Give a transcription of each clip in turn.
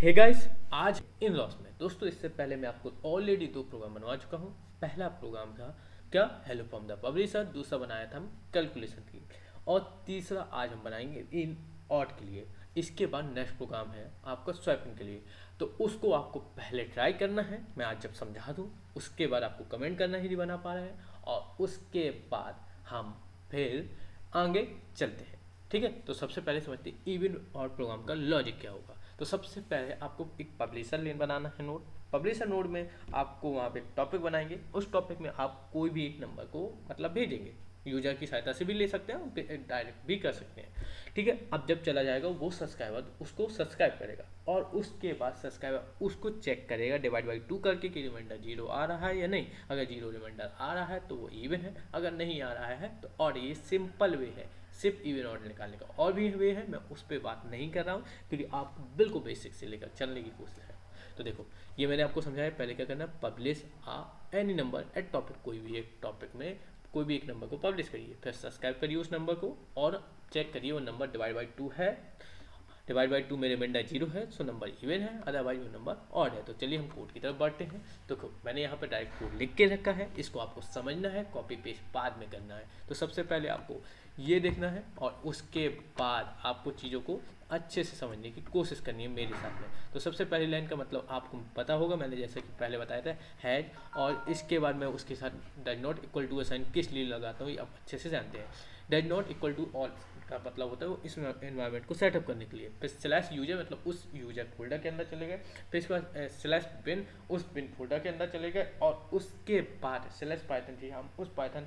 Hey guys, आज इन loss में दोस्तों इससे पहले मैं आपको ऑलरेडी दो प्रोग्राम बनवा चुका हूँ। पहला प्रोग्राम था क्या हेलो फ्रॉम द पब्लिशर, दूसरा बनाया था हम कैलकुलेशन के लिए, और तीसरा आज हम बनाएंगे इन ऑट के लिए। इसके बाद नेक्स्ट प्रोग्राम है आपका स्वैपिंग के लिए, तो उसको आपको पहले ट्राई करना है। मैं आज जब समझा दूँ उसके बाद आपको कमेंट करना ही नहीं बना पा रहे हैं, और उसके बाद हम फिर आगे चलते हैं। ठीक है, तो सबसे पहले समझते हैं इवन और प्रोग्राम का लॉजिक क्या होगा। तो सबसे पहले आपको एक पब्लिशर लेन बनाना है नोड। पब्लिशर नोड में आपको वहाँ पे टॉपिक बनाएंगे, उस टॉपिक में आप कोई भी एक नंबर को मतलब भेजेंगे। यूजर की सहायता से भी ले सकते हैं, डायरेक्ट भी कर सकते हैं। ठीक है, अब जब चला जाएगा वो सब्सक्राइबर उसको सब्सक्राइब करेगा, और उसके बाद सब्सक्राइबर उसको चेक करेगा डिवाइड बाई 2 करके कि रिमाइंडर 0 आ रहा है या नहीं। अगर 0 रिमाइंडर आ रहा है तो वो इवन है, अगर नहीं आ रहा है तो और। ये सिंपल वे है सिर्फ इवन ऑर्डर निकालने का। और भी वे है, मैं उस पर बात नहीं कर रहा हूँ क्योंकि आपको बिल्कुल बेसिक से लेकर चलने की कोशिश है। तो देखो, ये मैंने आपको समझाया। पहले क्या करना है, publish any number at topic. कोई भी एक टॉपिक में कोई भी एक नंबर को पब्लिश करिए, फिर सब्सक्राइब करिए उस नंबर को, और चेक करिए वो नंबर डिवाइड बाई 2 है। डिवाइड बाई 2 में रिमाइंडर 0 है, सो नंबर इवन है, अदरवाइज वो नंबर ऑड है। तो चलिए हम कोड की तरफ बढ़ते हैं। तो मैंने यहाँ पर डायरेक्ट कोड लिख के रखा है, इसको आपको समझना है, कॉपी पेस्ट बाद में करना है। तो सबसे पहले आपको ये देखना है, और उसके बाद आपको चीज़ों को अच्छे से समझने की कोशिश करनी है मेरे साथ में। तो सबसे पहली लाइन का मतलब आपको पता होगा, मैंने जैसे कि पहले बताया था हैज, और इसके बाद मैं उसके साथ does not equal to sign किस लिए लगाता हूँ ये आप अच्छे से जानते हैं। Does not equal to all का मतलब होता है वो इस एनवायरनमेंट को सेटअप करने के लिए। फिर स्लैश यूजर मतलब उस यूजर फोल्डर के अंदर चले गए, फिर इसके बाद स्लैश बिन उस बिन फोल्डर के अंदर चले गए, और उसके बाद स्लैश पाइथन थी, हम उस पाइथन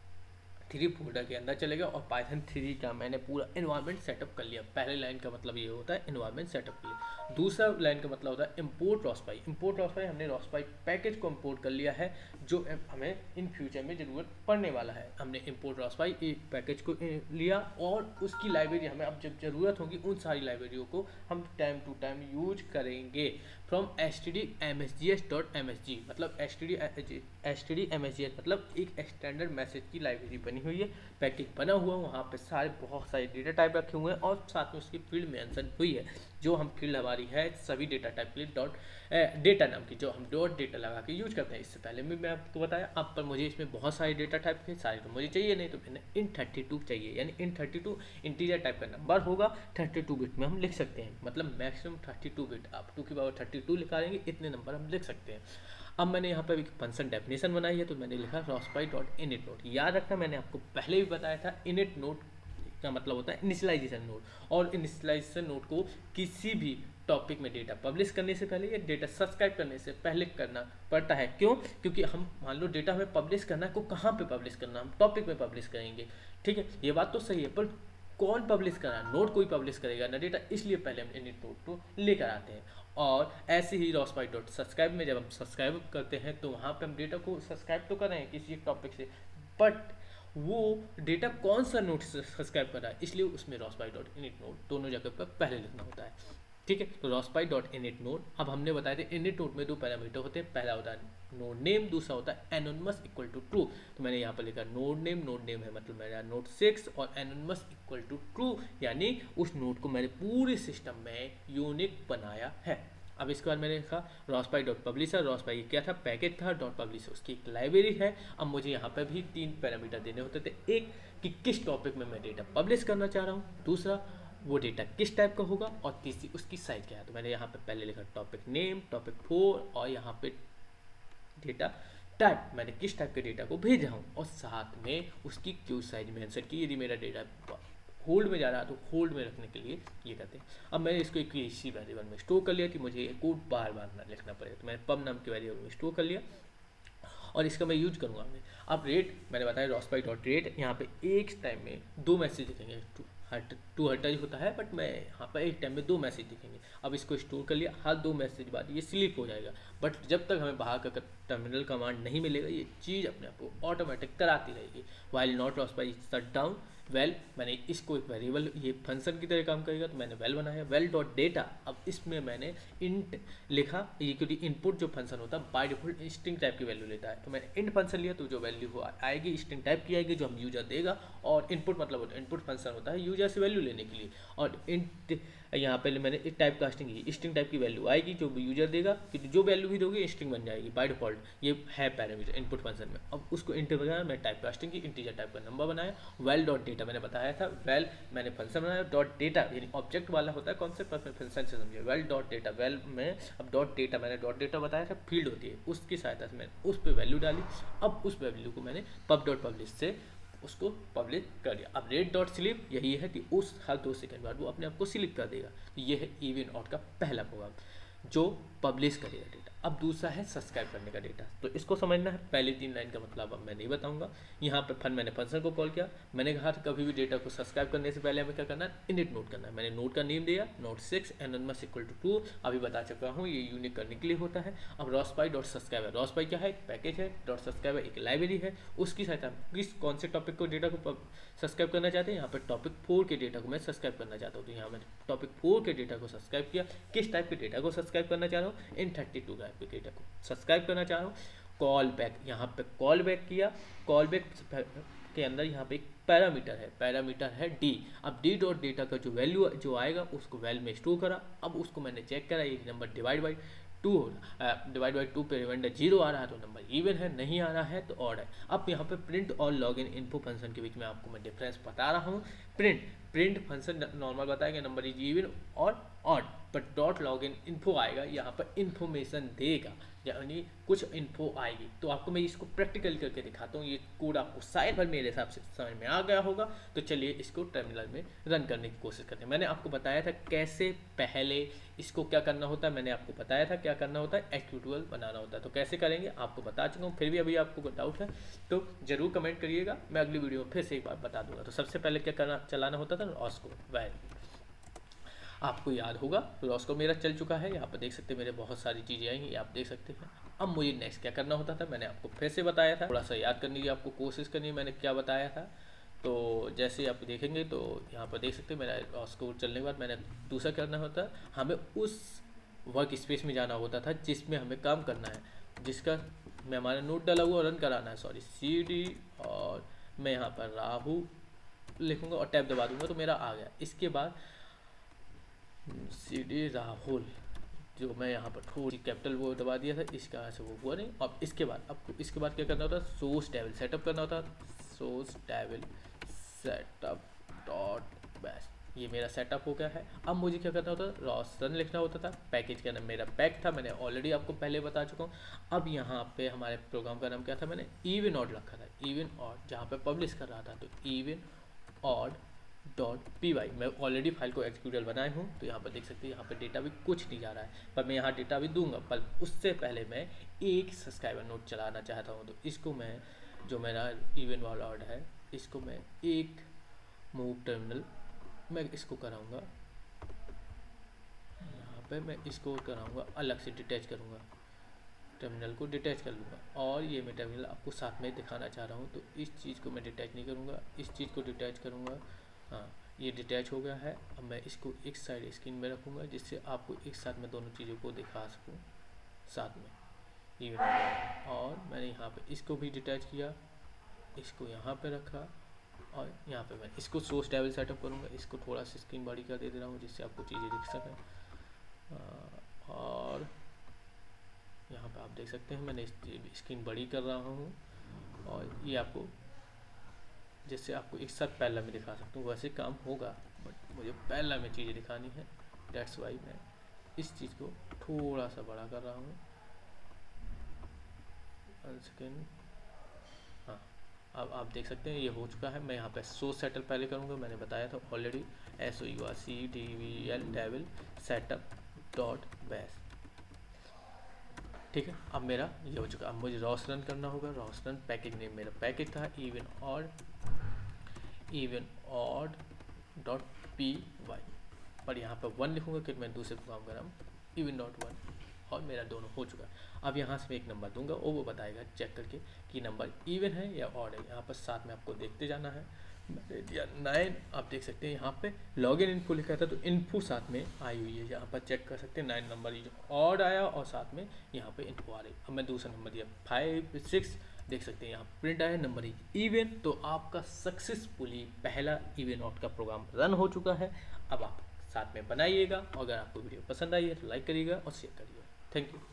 3 फोल्डर के अंदर चले गए, और पाइथन 3 का मैंने पूरा एनवायरनमेंट सेटअप कर लिया। पहले लाइन का मतलब ये होता है एनवायरनमेंट सेटअप के लिए। दूसरा लाइन का मतलब होता है इंपोर्ट रॉसपाई। इंपोर्ट रॉसपाई, हमने रॉसपाई पैकेज को इंपोर्ट कर लिया है जो हमें इन फ्यूचर में ज़रूरत पड़ने वाला है। हमने इंपोर्ट रॉसपाई पैकेज को लिया, और उसकी लाइब्रेरी हमें अब जब ज़रूरत होगी उन सारी लाइब्रेरियों को हम टाइम टू टाइम यूज करेंगे। फ्रॉम stdmsgs.msg मतलब stdmsgs मतलब एक एक्सटेंडेड मैसेज की लाइब्रेरी बनी हुई है, पैकेज बना हुआ, वहाँ पे सारे बहुत सारे डेटा टाइप रखे हुए हैं, और साथ में उसकी फील्ड मेंशन हुई है। जो हम फील्ड हमारी है सभी डेटा टाइप के लिए डॉट डेटा नाम की, जो हम डॉट डेटा लगा के यूज करते हैं। इससे पहले भी मैं आपको बताया। अब पर मुझे इसमें बहुत सारे डेटा टाइप के सारे तो मुझे चाहिए नहीं, तो मैंने int32 चाहिए, यानी int32 इंटीजर टाइप का नंबर होगा, 32 बिट में हम लिख सकते हैं, मतलब मैक्सिमम 32 बिट। आप 2 की पावर 32 निकालेंगे, इतने नंबर हम लिख सकते हैं। अब मैंने यहाँ पर एक फंक्शन डेफिनेशन बनाई है, तो मैंने लिखा rospi.init नोड। याद रखना, मैंने आपको पहले भी बताया था init नोड का मतलब होता है इनिशियलाइजेशन नोड, और इनिशियलाइजेशन नोड को किसी भी टॉपिक में डेटा पब्लिश करने से पहले या डेटा सब्सक्राइब करने से पहले करना पड़ता है। क्यों? क्योंकि हम मान लो डेटा हमें पब्लिश करना है, को कहाँ पे पब्लिश करना, हम टॉपिक में पब्लिश करेंगे। ठीक है, ये बात तो सही है, पर कौन पब्लिश करा, नोड कोई पब्लिश करेगा ना डेटा, इसलिए पहले हम इनिट नोड को लेकर आते हैं। और ऐसे ही rospi.subscribe में जब हम सब्सक्राइब करते हैं तो वहाँ पे हम डेटा को सब्सक्राइब तो कर रहे हैं किसी एक टॉपिक से, बट वो डेटा कौन सा नोड से सब्सक्राइब कर रहा है, इसलिए उसमें rospi.init नोड दोनों जगह पर पहले लिखना होता है। ठीक है, तो rospi.init नोड। अब हमने बताया था init नोड में 2 पैरामीटर होते हैं, पहला होता है नोड नेम, दूसरा होता है एनोनिमस इक्वल टू ट्रू। तो मैंने यहाँ पर लिखा नोड नेम है मतलब मेरा नोड 6, और एनोनिमस इक्वल टू ट्रू, यानी उस नोड को मैंने पूरे सिस्टम में यूनिक बनाया है। अब इसके बाद मैंने लिखा rospi.publisher। rospi क्या था, पैकेज था, .publisher उसकी एक लाइब्रेरी है। अब मुझे यहाँ पर भी 3 पैरामीटर देने होते थे, एक कि किस टॉपिक में मैं डेटा पब्लिश करना चाह रहा हूँ, दूसरा वो डेटा किस टाइप का होगा, और तीसरी उसकी साइज क्या है। तो मैंने यहाँ पे पहले लिखा टॉपिक नेम, टॉपिक 4, और यहाँ पे डेटा टाइप, मैंने किस टाइप के डेटा को भेजा हूँ, और साथ में उसकी क्यू साइज मेंशन की। यदि मेरा डेटा होल्ड में जा रहा है तो होल्ड में रखने के लिए ये कहते हैं। अब मैंने इसको एक इसी वेरिएबल में स्टोर कर लिया कि मुझे ये कोड बार बार ना लिखना पड़े, तो मैंने पब नाम के वेरिएबल में स्टोर कर लिया, और इसका मैं यूज करूँगा। अब रेट मैंने बताया rospi.rate, यहाँ पे एक टाइम में 2 मैसेज दिखेंगे, टू हर्टर होता है, बट मैं यहाँ पर एक टाइम में 2 मैसेज दिखेंगे। अब इसको स्टोर कर लिया, हर 2 मैसेज बाद ये स्लीप हो जाएगा, बट जब तक हमें बाहर का टर्मिनल कमांड नहीं मिलेगा ये चीज़ अपने आप को ऑटोमेटिक कराती रहेगी। While not rospi shut down, well मैंने इसको एक वेरिएबल ये फंक्शन की तरह काम करेगा तो मैंने वेल बनाया, वेल डॉट डेटा। अब इसमें मैंने इंट लिखा, ये क्योंकि इनपुट जो फंक्शन होता है बाय डिफॉल्ट स्ट्रिंग टाइप की वैल्यू लेता है, तो मैंने इंट फंक्शन लिया तो जो वैल्यू हो आएगी स्ट्रिंग टाइप की आएगी जो हम यूजर देगा। और इनपुट मतलब होता है, इनपुट फंक्शन होता है यूजर से वैल्यू लेने के लिए। और इंट यहाँ पे मैंने एक टाइप कास्टिंग की, स्ट्रिंग टाइप की वैल्यू आएगी जो यूजर देगा, क्योंकि जो वैल्यू भी दोगे स्ट्रिंग बन जाएगी बाय डिफॉल्ट, ये है पैरामीटर इनपुट फंक्शन में। अब उसको इंट बनाया, मैं टाइप कास्टिंग की इंटीजर टाइप का नंबर बनाया। वेल डॉट डेटा मैंने बताया था, वेल मैंने फंक्शन बनाया, डॉट डेटा यानी ऑब्जेक्ट वाला होता है कॉन्सेप्ट, पर फंक्शन से समझिए। वेल डॉट डेटा, वेल में अब डॉट डेटा मैंने डॉट डेटा बताया था फील्ड होती है, उसकी सहायता से मैंने उस पर वैल्यू डाली। अब उस वैल्यू को मैंने पब डॉट पब्लिश से उसको पब्लिश कर दिया। अब रेट डॉट स्लिप यही है कि उस हर 2 सेकंड बाद वो अपने आप को स्लिप कर देगा। तो ये है इवन आउट का पहला प्रोग्राम जो पब्लिश करेगा डेटा। अब दूसरा है सब्सक्राइब करने का डेटा, तो इसको समझना है। पहले 3 लाइन का मतलब अब मैं नहीं बताऊंगा। यहाँ पर मैंने फंक्शन को कॉल किया, मैंने कहा था कभी भी डेटा को सब्सक्राइब करने से पहले हमें क्या करना है, इनिट नोट करना है। मैंने नोट का नेम दिया नोट 6 एनोनिमस इक्वल टू 2, अभी बता चुका हूँ ये यूनिक करने के लिए होता है। अब रॉसपाई डॉट सब्सक्राइबर, रॉसपाई क्या है, एक पैकेज है, डॉट सब्सक्राइबर एक लाइब्रेरी है, उसकी सहायता किस कौन से टॉपिक को डेटा को सब्सक्राइब करना चाहते हैं। यहाँ पर टॉपिक 4 के डेटा को मैं सब्सक्राइब करना चाहता हूँ, तो यहाँ मैंने टॉपिक 4 के डेटा को सब्सक्राइब किया। किस टाइप के डेटा को सब्सक्राइब करना चाह रहा हूँ, इन 32 टाइप के डेटा को सब्सक्राइब करना चाह रहा हूँ। कॉल बैक, यहाँ पे कॉल बैक किया, कॉल बैक के अंदर यहाँ पे एक पैरामीटर है डी। अब डी डॉट डेटा का जो वैल्यू जो आएगा उसको वेल में स्टोर करा। अब उसको मैंने चेक करा, एक नंबर डिवाइड बाई 2 पे रिमाइंडर 0 आ रहा है तो नंबर इवन है, नहीं आ रहा है तो ऑड है। अब यहाँ पे प्रिंट और लॉगिन इन्फो फंक्शन के बीच में आपको मैं डिफरेंस बता रहा हूँ। प्रिंट फंक्शन नॉर्मल बताएगा नंबर इज इवन और odd, but dot login info आएगा, यहाँ पर इन्फॉर्मेशन देगा, यानी कुछ इन्फो आएगी। तो आपको मैं इसको प्रैक्टिकल करके दिखाता हूँ। ये कोड आपको शायद भर मेरे हिसाब से समझ में आ गया होगा। तो चलिए इसको टर्मिनल में रन करने की कोशिश करते हैं। मैंने आपको बताया था कैसे पहले इसको क्या करना होता है, मैंने आपको बताया था क्या करना होता है, एक्जीक्यूटेबल बनाना होता है। तो कैसे करेंगे आपको बता चुका हूँ, फिर भी अभी आपको कोई डाउट है तो जरूर कमेंट करिएगा, मैं अगली वीडियो में फिर से एक बार बता दूंगा। तो सबसे पहले क्या करना चलाना होता था, रॉस को वैल, आपको याद होगा रॉस को मेरा चल चुका है। यहाँ पर देख सकते हैं मेरे बहुत सारी चीज़ें आई हैं, आप देख सकते हैं। अब मुझे नेक्स्ट क्या करना होता था, मैंने आपको फिर से बताया था, थोड़ा सा याद करने की आपको कोशिश करनी है मैंने क्या बताया था। तो जैसे आप देखेंगे तो यहाँ पर देख सकते हैं मेरा रॉस को चलने के बाद मैंने दूसरा करना होता है, हमें उस वर्क स्पेस में जाना होता था जिसमें हमें काम करना है, जिसका मैं हमारा नोट डाला हुआ रन कराना है, सॉरी CD, और मैं यहाँ पर राहु लिखूँगा और टैब दबा दूँगा तो मेरा आ गया। इसके बाद CD राहुल, जो मैं यहाँ पर थोड़ी कैपिटल वो दबा दिया था, इसका से वो हुआ नहीं। अब इसके बाद आपको इसके बाद क्या करना होता है, सोर्स टेबल सेटअप करना होता है, source table setup dot bash, ये मेरा सेटअप हो गया है। अब मुझे क्या करना होता था, रॉसन लिखना होता था, पैकेज का नाम मेरा पैक था, मैंने ऑलरेडी आपको पहले बता चुका हूँ। अब यहाँ पे हमारे प्रोग्राम का नाम क्या था, मैंने इवन ऑड रखा था, इवन ऑड, जहाँ पे पब्लिश कर रहा था तो इवन ऑड .py, मैं ऑलरेडी फाइल को एक्जीक्यूटेबल बनाए हूँ। तो यहाँ पर देख सकते हैं यहाँ पर डेटा भी कुछ नहीं जा रहा है, पर मैं यहाँ डेटा भी दूंगा, पर उससे पहले मैं एक सब्सक्राइबर नोट चलाना चाहता हूँ। तो इसको मैं, जो मेरा इवन वाला ऑर्डर है, इसको मैं एक मूव टर्मिनल मैं इसको कराऊंगा, यहाँ पे मैं इसको कराऊंगा अलग से डिटैच करूँगा, टर्मिनल को डिटैच कर लूँगा। और ये मैं टर्मिनल आपको साथ में दिखाना चाह रहा हूँ, तो इस चीज़ को मैं डिटैच नहीं करूँगा, इस चीज़ को डिटैच करूँगा। हाँ, ये डिटैच हो गया है। अब मैं इसको एक साइड स्क्रीन में रखूँगा जिससे आपको एक साथ में दोनों चीज़ों को दिखा सकूँ साथ में, इवन। और मैंने यहाँ पे इसको भी डिटैच किया, इसको यहाँ पे रखा, और यहाँ पे मैं इसको सोर्स टेबल सेटअप करूँगा। इसको थोड़ा सा स्क्रीन बड़ी कर दे रहा हूँ जिससे आपको चीज़ें दिख सकें। और यहाँ पे आप देख सकते हैं मैंने स्क्रीन बड़ी कर रहा हूँ, और ये आपको जिससे आपको एक साथ पहला में दिखा सकता हूँ। वैसे काम होगा बट मुझे पहला में चीज़ें दिखानी है, डेट्स वाई मैं इस चीज़ को थोड़ा सा बड़ा कर रहा हूँ। 1 सेकेंड, हाँ, अब आप देख सकते हैं ये हो चुका है। मैं यहाँ पे सोर्स सेटअप पहले करूँगा, मैंने बताया था already, SOURCDVL table setup dot bash, ठीक है। अब मेरा ये हो चुका। अब मुझे रॉस रन करना होगा, रॉस रन पैकेज नेम मेरा पैकेज था इवन ऑड डॉट py, पर यहाँ पर 1 लिखूँगा क्योंकि मैं दूसरे प्रोग्राम का नाम इवन डॉट 1, और मेरा दोनों हो चुका। अब यहाँ से मैं एक नंबर दूंगा और वो बताएगा चेक करके कि नंबर इवन है या ऑड है। यहाँ पर साथ में आपको देखते जाना है। मैंने दिया 9। आप देख सकते हैं यहाँ पे लॉगिन इन्फो लिखा था, तो इन्फो साथ में आई हुई है, यहाँ पर चेक कर सकते हैं 9 नंबर ये ऑड आया और साथ में यहाँ पे इन्फो आ रही। अब मैं दूसरा नंबर दिया 5 6, देख सकते हैं यहाँ प्रिंट आया नंबर इवन। तो आपका सक्सेसफुली पहला इवन आउट का प्रोग्राम रन हो चुका है। अब आप साथ में बनाइएगा, और अगर आपको वीडियो पसंद आई है तो लाइक करिएगा और शेयर करिएगा। Thank you.